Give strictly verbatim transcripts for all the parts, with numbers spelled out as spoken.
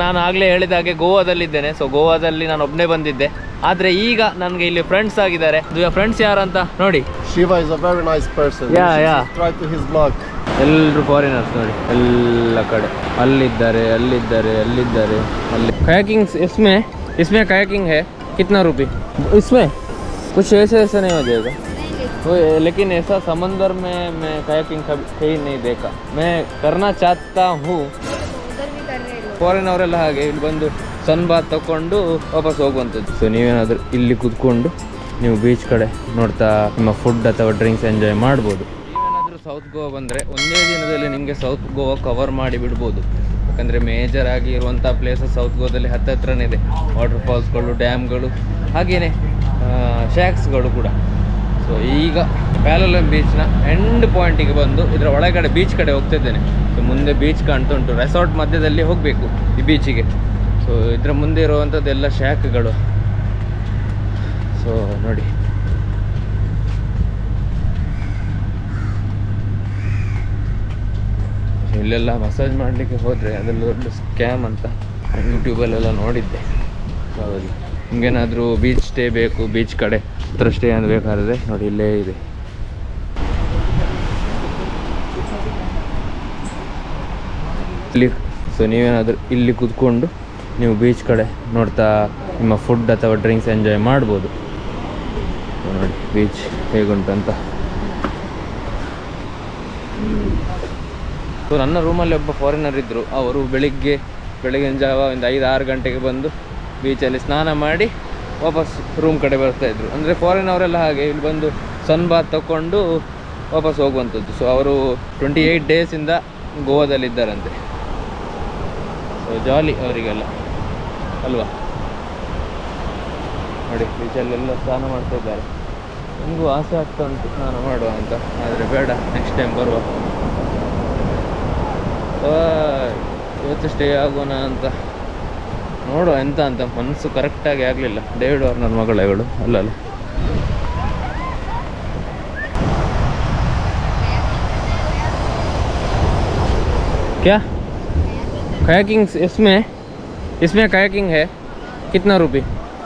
ನಾನು ಆಗಲೇ ಹೇಳಿದ ಹಾಗೆ ಗೋವಾದಲ್ಲಿದ್ದೇನೆ. ಸೊ ಗೋವಾದಲ್ಲಿ ನಾನು ಒಬ್ಬನೇ ಬಂದಿದ್ದೆ, ಆದರೆ ಈಗ ನನಗೆ ಇಲ್ಲಿ ಫ್ರೆಂಡ್ಸ್ ಆಗಿದ್ದಾರೆ. ಫ್ರೆಂಡ್ಸ್ ಯಾರಂತ ನೋಡಿ. Shiva is a very nice person. Yeah, yeah. Subscribe to his blog. ಎಲ್ಲರೂ ಫಾರಿನರ್ಸ್ ನೋಡಿ, ಎಲ್ಲ ಕಡೆ ಅಲ್ಲಿದ್ದಾರೆ ಅಲ್ಲಿದ್ದಾರೆ ಅಲ್ಲಿದ್ದಾರೆ ಅಲ್ಲಿ. kayaking इसमें इसमें kayaking है कितना रुपये इसमें? कुछ ऐसे ऐसा नहीं हो जाएगा वो, लेकिन ऐसा समंदर में मैं kayaking कभी कहीं नहीं देखा. मैं करना चाहता हूँ. ಫಾರಿನ್ ಅವರೆಲ್ಲ ಹಾಗೆ ಇಲ್ಲಿ ಬಂದು ಸನ್ ಬಾತ್ ತಗೊಂಡು ವಾಪಸ್ ಹೋಗುವಂಥದ್ದು. ಸೊ ನೀವೇನಾದರೂ ಇಲ್ಲಿ ಕೂತ್ಕೊಂಡು ನೀವು ಬೀಚ್ ಕಡೆ ನೋಡ್ತಾ ನಿಮ್ಮ ಫುಡ್ ಅಥವಾ ಡ್ರಿಂಕ್ಸ್ ಎಂಜಾಯ್ ಮಾಡ್ಬೋದು. ನೀವೇನಾದರೂ ಸೌತ್ ಗೋವಾ ಬಂದರೆ ಒಂದೇ ದಿನದಲ್ಲಿ ನಿಮಗೆ ಸೌತ್ ಗೋವಾ ಕವರ್ ಮಾಡಿ ಬಿಡ್ಬೋದು. ಯಾಕಂದರೆ ಮೇಜರ್ ಆಗಿ ಇರುವಂಥ ಪ್ಲೇಸಸ್ ಸೌತ್ ಗೋವಾದಲ್ಲಿ ಹತ್ತತ್ರನೇ ಇದೆ. ವಾಟರ್ ಫಾಲ್ಸ್ಗಳು, ಡ್ಯಾಮ್ಗಳು, ಹಾಗೆಯೇ ಶ್ಯಾಕ್ಸ್ಗಳು ಕೂಡ. ಸೊ ಈಗ ಪ್ಯಾಲೋಲಂ ಬೀಚ್ನ ಎಂಡ್ ಪಾಯಿಂಟಿಗೆ ಬಂದು ಇದರ ಒಳಗಡೆ ಬೀಚ್ ಕಡೆ ಹೋಗ್ತಿದ್ದೇನೆ. ಸೊ ಮುಂದೆ ಬೀಚ್ ಕಾಣ್ತುಂಟು, ರೆಸಾರ್ಟ್ ಮಧ್ಯದಲ್ಲಿ ಹೋಗಬೇಕು ಈ ಬೀಚಿಗೆ. ಸೊ ಇದರ ಮುಂದೆ ಇರುವಂಥದ್ದೆಲ್ಲ ಶ್ಯಾಕ್ಗಳು. ಸೊ ನೋಡಿ, ಇಲ್ಲೆಲ್ಲ ಮಸಾಜ್ ಮಾಡಲಿಕ್ಕೆ ಹೋದರೆ ಅದೆಲ್ಲ ದೊಡ್ಡ ಸ್ಕ್ಯಾಮ್ ಅಂತ ಯೂಟ್ಯೂಬಲ್ಲೆಲ್ಲ ನೋಡಿದ್ದೆ. ಹೌದು, ನಿಮಗೇನಾದರೂ ಬೀಚ್ ಸ್ಟೇ ಬೇಕು, ಬೀಚ್ ಕಡೆ ಹತ್ರ ಸ್ಟೇ ಅಂತ ಬೇಕಾದರೆ ನೋಡಿ ಇಲ್ಲೇ ಇದೆ. ಇಲ್ಲಿ ಸೊ ನೀವೇನಾದರೂ ಇಲ್ಲಿ ಕೂತ್ಕೊಂಡು ನೀವು ಬೀಚ್ ಕಡೆ ನೋಡ್ತಾ ನಿಮ್ಮ ಫುಡ್ ಅಥವಾ ಡ್ರಿಂಕ್ಸ್ ಎಂಜಾಯ್ ಮಾಡ್ಬೋದು. ನೋಡಿ ಬೀಚ್ ಹೇಗುಂಟಂತ. ಸೊ ನನ್ನ ರೂಮಲ್ಲಿ ಒಬ್ಬ ಫಾರಿನರ್ ಇದ್ದರು. ಅವರು ಬೆಳಿಗ್ಗೆ ಬೆಳಗಿನ ಜಾವ ಒಂದು ಐದು ಆರು ಗಂಟೆಗೆ ಬಂದು ಬೀಚಲ್ಲಿ ಸ್ನಾನ ಮಾಡಿ ವಾಪಸ್ ರೂಮ್ ಕಡೆ ಬರ್ತಾಯಿದ್ರು. ಅಂದರೆ ಫಾರಿನ್ ಅವರೆಲ್ಲ ಹಾಗೆ ಇಲ್ಲಿ ಬಂದು ಸನ್ ಬಾತ್ ತಗೊಂಡು ವಾಪಸ್ ಹೋಗುವಂಥದ್ದು. ಸೊ ಅವರು ಟ್ವೆಂಟಿ ಏಯ್ಟ್ ಡೇಸಿಂದ ಗೋವಾದಲ್ಲಿದ್ದಾರಂತೆ. ಸೊ ಜಾಲಿ ಅವರಿಗೆಲ್ಲ ಅಲ್ವಾ. ನೋಡಿ ಬೀಚಲ್ಲೆಲ್ಲ ಸ್ನಾನ ಮಾಡ್ತಾ ಇದ್ದಾರೆ. ನನಗೂ ಆಸೆ ಆಗ್ತಾ ಉಂಟು ಸ್ನಾನ ಮಾಡುವ ಅಂತ, ಆದರೆ ಬೇಡ, ನೆಕ್ಸ್ಟ್ ಟೈಮ್ ಬರುವ. ಇವತ್ತು ಸ್ಟೇ ಆಗೋಣ ಅಂತ ನೋಡುವ ಎಂತ ಅಂತ. ಮನಸ್ಸು ಕರೆಕ್ಟಾಗಿ ಆಗಲಿಲ್ಲ. ಡೇವಿಡ್ ಅವ್ರ ನನ್ನ ಮಗಳು ಅಲ್ಲಲ್ಲ. क्या kayaking इसमें इसमें kayaking है कितना रुपये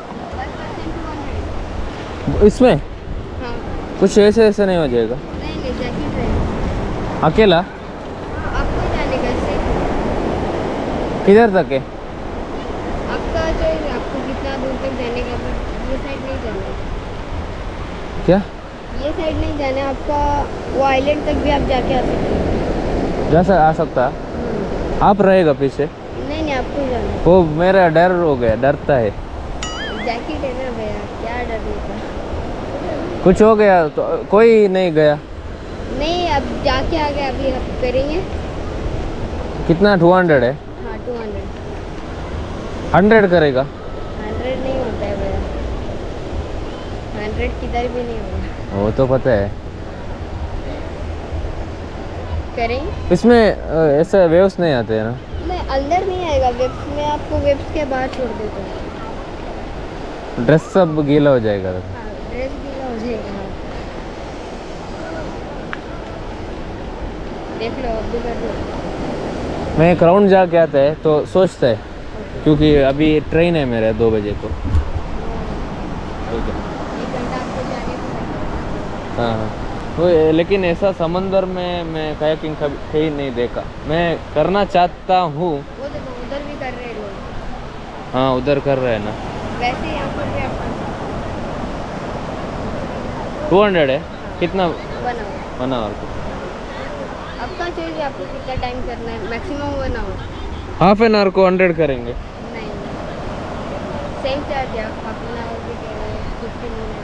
इसमें? हाँ. कुछ ऐसे ऐसा नहीं हो जाएगा? नहीं नहीं, जैकेट रहेगा. अकेला? आपको जाने का से किधर तक है आपका जो आपको कितना दूर तक जाने का? ये साइड नहीं जाना. क्या ये साइड नहीं जाना है आपका? वो आइलैंड तक भी आप जाके आ सकते हैं. जा सा आ सकता है. आप रहेगा पीछे? नहीं नहीं, आपको जाना. वो मेरा डर हो गया, डरता है. जैकेट है ना भैया, क्या डरने का. कुछ हो गया तो कोई नहीं गया. नहीं, अब जाके आ गए, अभी हम करेंगे. कितना? टू हंड्रेड है. हाँ टू हंड्रेड. हंड्रेड करेगा? हंड्रेड नहीं होता है भैया, हंड्रेड किधर भी नहीं होगा. वो तो पता है. करेंगे. इसमें ऐसा वेव्स नहीं आते हैं ना? नहीं, अंदर नहीं आएगा वेव्स में. आपको वेव्स के बाहर छोड़ देते हैं. ड्रेस सब गीला हो जाएगा. हाँ, ड्रेस गीला हो जाएगा. देख लो, अब भी कर लो. मैं एक राउंड जाके आता है तो सोचता है, क्योंकि अभी ट्रेन है मेरा दो बजे को. हाँ हाँ, वो लेकिन ऐसा समंदर में मैं kayaking कभी कहीं नहीं देखा. मैं करना चाहता हूँ. वो देखो उधर भी कर रहे हैं लोग. हाँ उधर कर रहे हैं ना. वैसे यहाँ पर भी आपका टू हंड्रेड है. हाँ. कितना? One hour. वन आवर को आपका चाहिए. आपको कितना टाइम करना है? Maximum one hour. Half an hour को हंड्रेड करेंगे. नहीं, सेम चार्ज है. हाफ एन आवर भी कह रहे हैं, फिफ्टीन मिनट.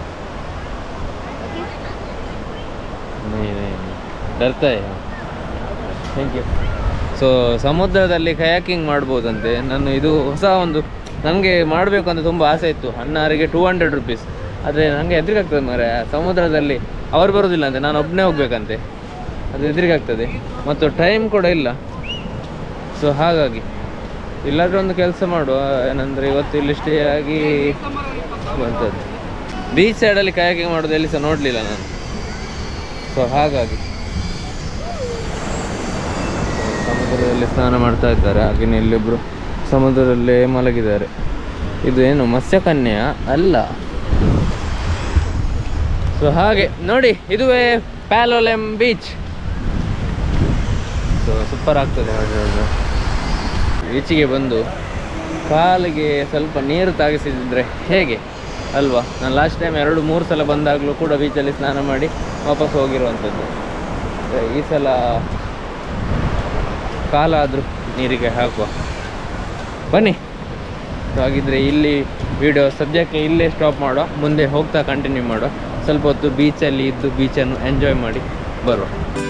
नहीं नहीं डरता है. Thank you. ಸೊ ಸಮುದ್ರದಲ್ಲಿ ಕಯಾಕಿಂಗ್ ಮಾಡ್ಬೋದಂತೆ. ನಾನು ಇದು ಹೊಸ ಒಂದು ನನಗೆ ಮಾಡಬೇಕು ಅಂತ ತುಂಬ ಆಸೆ ಇತ್ತು. ಅಣ್ಣಾರಿಗೆ ಟೂ ಹಂಡ್ರೆಡ್ ರುಪೀಸ್. ಆದರೆ ನನಗೆ ಹೆದರಿಕಾಗ್ತದೆ ಮಾರೆ, ಸಮುದ್ರದಲ್ಲಿ ಅವ್ರು ಬರೋದಿಲ್ಲ ಅಂತೆ, ನಾನು ಒಬ್ಬನೇ ಹೋಗ್ಬೇಕಂತೆ. ಅದು ಹೆದರಿಕಾಗ್ತದೆ ಮತ್ತು ಟೈಮ್ ಕೂಡ ಇಲ್ಲ. ಸೊ ಹಾಗಾಗಿ ಇಲ್ಲಾದರೂ ಒಂದು ಕೆಲಸ ಮಾಡುವ, ಏನಂದರೆ ಇವತ್ತು ಇಲ್ಲಿ ಸ್ಟೇ ಆಗಿ ಬಂತದ್ದು. ಬೀಚ್ ಸೈಡಲ್ಲಿ ಕಯಾಕಿಂಗ್ ಮಾಡೋದು ಎಲ್ಲಿ ಸಹ ನೋಡಲಿಲ್ಲ ನಾನು. ಸೊ ಹಾಗಾಗಿ ಸಮುದ್ರದಲ್ಲಿ ಸ್ನಾನ ಮಾಡ್ತಾ ಇದ್ದಾರೆ. ಹಾಗೆಯೇ ಇಲ್ಲಿಬ್ಬರು ಸಮುದ್ರದಲ್ಲೇ ಮಲಗಿದ್ದಾರೆ. ಇದು ಏನು ಮತ್ಸ್ಯಕನ್ಯೆಯ ಅಲ್ಲ. ಸೊ ಹಾಗೆ ನೋಡಿ, ಇದುವೇ ಪ್ಯಾಲೋಲೆಮ್ ಬೀಚ್. ಸೊ ಸೂಪರ್ ಆಗ್ತದೆ ನೋಡಿ. ಬೀಚಿಗೆ ಬಂದು ಕಾಲಿಗೆ ಸ್ವಲ್ಪ ನೀರು ತಾಗಿಸಿದ್ರೆ ಹೇಗೆ ಅಲ್ವಾ? ನಾನು ಲಾಸ್ಟ್ ಟೈಮ್ ಎರಡು ಮೂರು ಸಲ ಬಂದಾಗಲೂ ಕೂಡ ಬೀಚಲ್ಲಿ ಸ್ನಾನ ಮಾಡಿ ವಾಪಸ್ ಹೋಗಿರುವಂಥದ್ದು. ಈ ಸಲ ಕಾಲಾದರೂ ನೀರಿಗೆ ಹಾಕುವ ಬನ್ನಿ. ಹಾಗಿದ್ರೆ ಇಲ್ಲಿ ವಿಡಿಯೋ ಸದ್ಯಕ್ಕೆ ಇಲ್ಲೇ ಸ್ಟಾಪ್ ಮಾಡುವ, ಮುಂದೆ ಹೋಗ್ತಾ ಕಂಟಿನ್ಯೂ ಮಾಡುವ. ಸ್ವಲ್ಪ ಹೊತ್ತು ಬೀಚಲ್ಲಿ ಇದ್ದು ಬೀಚನ್ನು ಎಂಜಾಯ್ ಮಾಡಿ ಬರುವ.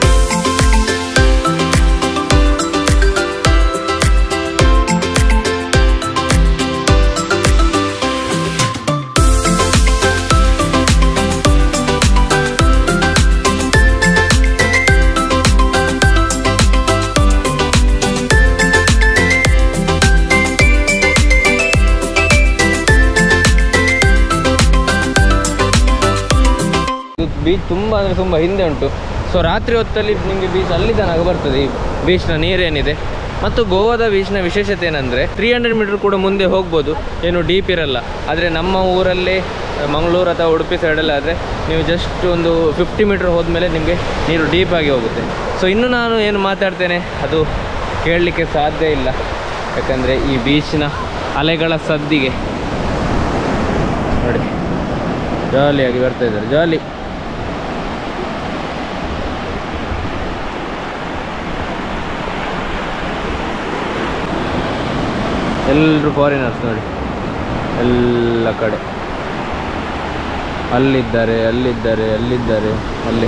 ಬೀಚ್ ತುಂಬ ಅಂದರೆ ತುಂಬ ಹಿಂದೆ ಉಂಟು. ಸೊ ರಾತ್ರಿ ಹೊತ್ತಲ್ಲಿ ನಿಮಗೆ ಬೀಚ್ ಅಲ್ಲಿ ತನಕ ಬರ್ತದೆ. ಈ ಬೀಚ್ನ ನೀರೇನಿದೆ. ಮತ್ತು ಗೋವಾದ ಬೀಚ್ನ ವಿಶೇಷತೆ ಏನಂದರೆ ತ್ರೀ ಹಂಡ್ರೆಡ್ ಮೀಟರ್ ಕೂಡ ಮುಂದೆ ಹೋಗ್ಬೋದು, ಏನು ಡೀಪ್ ಇರಲ್ಲ. ಆದರೆ ನಮ್ಮ ಊರಲ್ಲಿ ಮಂಗಳೂರು ಅಥವಾ ಉಡುಪಿ ಸೈಡಲ್ಲಿ ಆದರೆ ನೀವು ಜಸ್ಟ್ ಒಂದು ಫಿಫ್ಟಿ ಮೀಟರ್ ಹೋದ್ಮೇಲೆ ನಿಮಗೆ ನೀರು ಡೀಪಾಗಿ ಹೋಗುತ್ತೆ. ಸೊ ಇನ್ನು ನಾನು ಏನು ಮಾತಾಡ್ತೇನೆ ಅದು ಕೇಳಲಿಕ್ಕೆ ಸಾಧ್ಯ ಇಲ್ಲ, ಯಾಕಂದರೆ ಈ ಬೀಚ್ನ ಅಲೆಗಳ ಸದ್ದಿಗೆ ನೋಡಿ ಜಾಲಿಯಾಗಿ ಬರ್ತಾ ಇದ್ದಾರೆ. ಜಾಲಿ. ಎಲ್ಲರೂ ಫಾರಿನರ್ಸ್ ನೋಡಿ, ಎಲ್ಲ ಕಡೆ ಅಲ್ಲಿದ್ದಾರೆ ಅಲ್ಲಿದ್ದಾರೆ ಅಲ್ಲಿದ್ದಾರೆ ಅಲ್ಲಿ.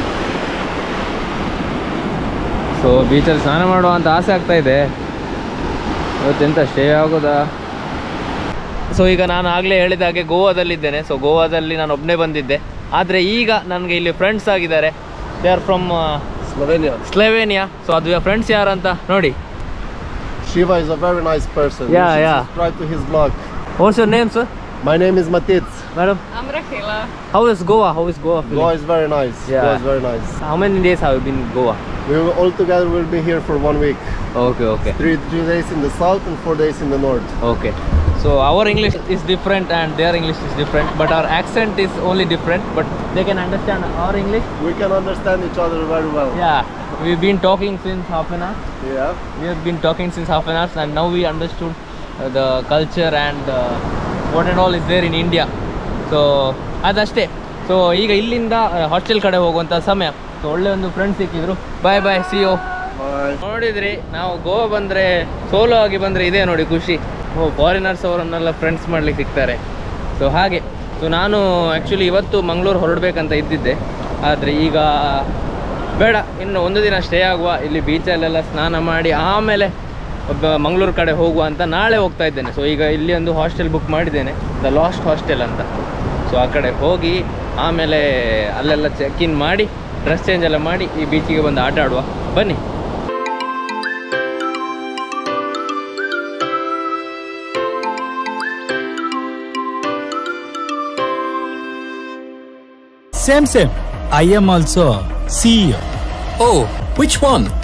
ಸೊ ಬೀಚಲ್ಲಿ ಸ್ನಾನ ಮಾಡುವ ಅಂತ ಆಸೆ ಆಗ್ತಾ ಇದೆ. ಇವತ್ತೆಂತ ಸ್ಟೇ ಆಗೋದಾ? ಸೊ ಈಗ ನಾನು ಆಗಲೇ ಹೇಳಿದ ಹಾಗೆ ಗೋವಾದಲ್ಲಿದ್ದೇನೆ. ಸೊ ಗೋವಾದಲ್ಲಿ ನಾನು ಒಬ್ಬನೇ ಬಂದಿದ್ದೆ, ಆದರೆ ಈಗ ನನಗೆ ಇಲ್ಲಿ ಫ್ರೆಂಡ್ಸ್ ಆಗಿದ್ದಾರೆ. They are from Slovenia. Slovenia. So ಅದು ಫ್ರೆಂಡ್ಸ್ ಯಾರಂತ ನೋಡಿ. Shiva is a very nice person. Yeah, you should yeah. subscribe to his blog. What's your name, sir? My name is Matits. Madam? I'm Rakhela. How is Goa? How is Goa feeling? Goa is very nice. Yeah. Goa is very nice. How many days have you been in Goa? We will, all together will be here for one week. Okay, okay. Three, three days in the south and four days in the north. Okay. So our English is different and their English is different, but our accent is only different, but they can understand our English. We can understand each other very well. Yeah. We've been talking since half an hour. Yeah. We have been talking since half an hour and now we understood uh, the culture and uh, what and all is there in India. So ಅದಷ್ಟೇ. So ಈಗ ಇಲ್ಲಿಂದ hostel ಕಡೆ ಹೋಗುವಂಥ ಸಮಯ. So ಒಳ್ಳೆ ಒಂದು friend ಸಿಕ್ಕಿದ್ರು. Bye bye, see you. ನೋಡಿದ್ರಿ, ನಾವು ಗೋವಾ ಬಂದರೆ ಸೋಲೋ ಆಗಿ ಬಂದರೆ ಇದೇ ನೋಡಿ ಖುಷಿ. ಓ, ಫಾರಿನರ್ಸ್ ಅವರನ್ನೆಲ್ಲ ಫ್ರೆಂಡ್ಸ್ ಮಾಡ್ಲಿಕ್ಕೆ ಸಿಗ್ತಾರೆ. ಸೊ ಹಾಗೆ. ಸೊ ನಾನು ಆ್ಯಕ್ಚುಲಿ ಇವತ್ತು ಮಂಗಳೂರು ಹೊರಡಬೇಕಂತ ಇದ್ದಿದ್ದೆ, ಆದರೆ ಈಗ ಬೇಡ, ಇನ್ನು ಒಂದು ದಿನ ಸ್ಟೇ ಆಗುವ, ಇಲ್ಲಿ ಬೀಚಲ್ಲೆಲ್ಲ ಸ್ನಾನ ಮಾಡಿ ಆಮೇಲೆ ಮಂಗಳೂರು ಕಡೆ ಹೋಗುವ ಅಂತ ನಾಳೆ ಹೋಗ್ತಾ ಇದ್ದೇನೆ. ಸೊ ಈಗ ಇಲ್ಲಿ ಒಂದು ಹಾಸ್ಟೆಲ್ ಬುಕ್ ಮಾಡಿದ್ದೇನೆ, ದ ಲಾಸ್ಟ್ ಹಾಸ್ಟೆಲ್ ಅಂತ. ಸೊ ಆ ಕಡೆ ಹೋಗಿ ಆಮೇಲೆ ಅಲ್ಲೆಲ್ಲ ಚೆಕ್ ಇನ್ ಮಾಡಿ ಡ್ರೆಸ್ ಚೇಂಜ್ ಎಲ್ಲ ಮಾಡಿ ಈ ಬೀಚಿಗೆ ಬಂದು ಆಟ ಆಡುವ ಬನ್ನಿ. Same, same. I am also C E O. Oh, which one?